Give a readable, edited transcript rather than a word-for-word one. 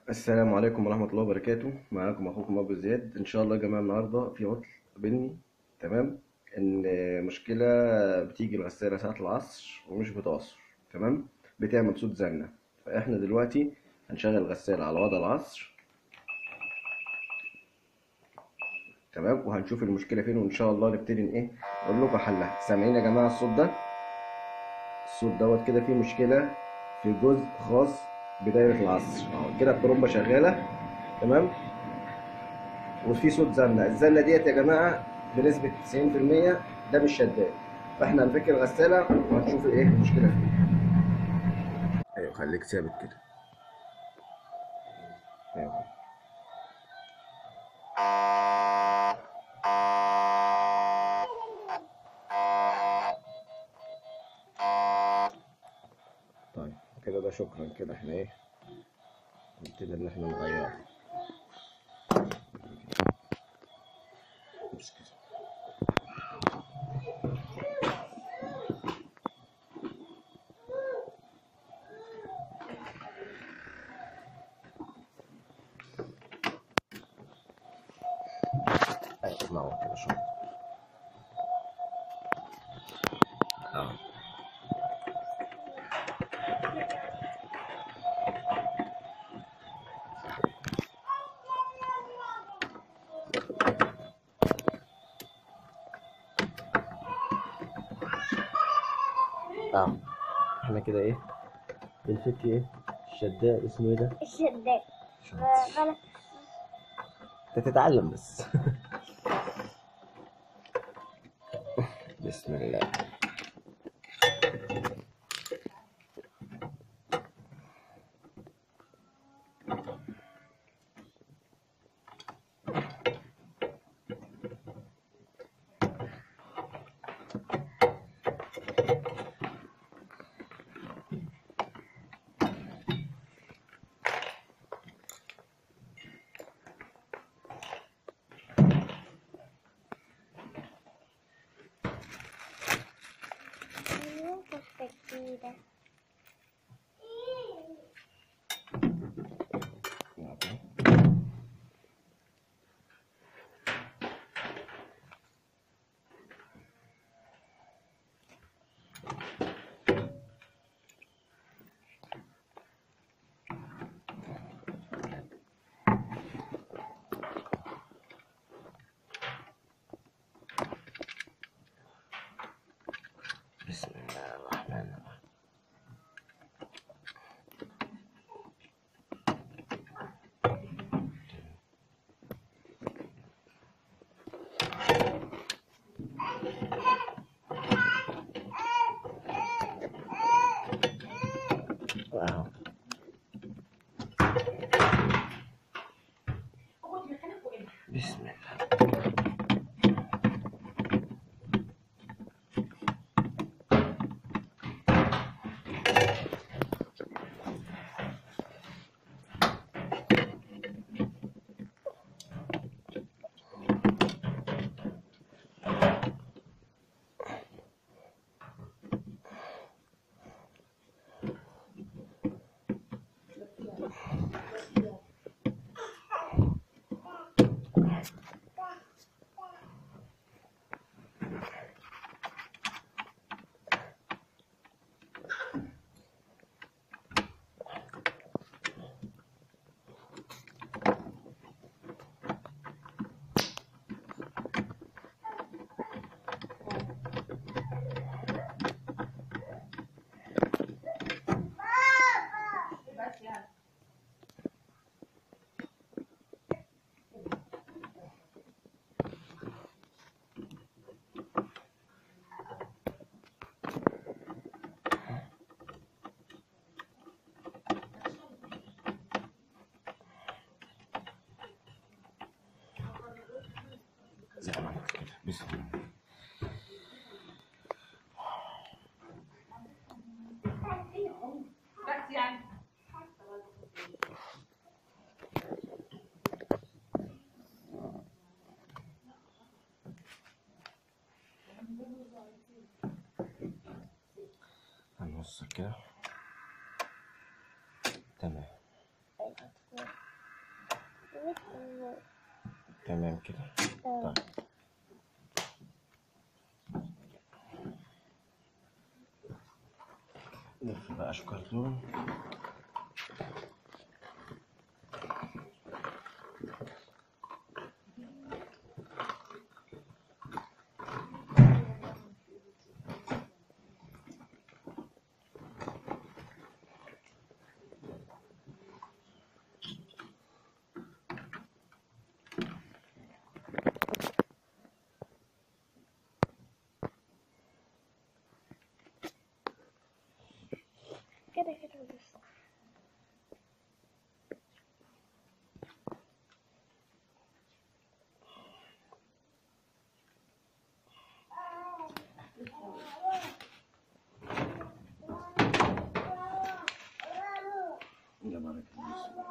السلام عليكم ورحمة الله وبركاته. معاكم أخوكم أبو زياد. إن شاء الله يا جماعة النهاردة في عطل قابلني. تمام. إن مشكلة بتيجي الغسالة ساعة العصر ومش بتعصر. تمام. بتعمل صوت زنة. فإحنا دلوقتي هنشغل الغسالة على وضع العصر. تمام. وهنشوف المشكلة فين وإن شاء الله نبتدي نقول لكم حلها. سامعين يا جماعة الصوت ده؟ الصوت دوت كده فيه مشكلة في جزء خاص بدايرة العصر. أهو كده الطرمبة شغالة. تمام. وفي صوت زنة. الزنة ديت يا جماعة بنسبة 90% ده مش شداد. فاحنا هنفك الغسالة وهنشوف ايه المشكلة فيه. ايوه خليك ثابت كده. ايوه. طيب كده ده شكرا كده احنا نبتدي ان احنا نغير. بس كده. ايوه اسمعوا كده شوية. اه. اه. احنا كده بنفك الشداد. اسمه ايه ده؟ الشداد. شاطر. انت تتعلم بس. بسم الله. بسم الله الرحمن الرحيم. واو. بسم الله. زي ما عملت كده. بسم الله. هنوصل كده. تمام. تمام كده. طيب نقفل بقى شو كرتون. كده بس. يلا بارك الله.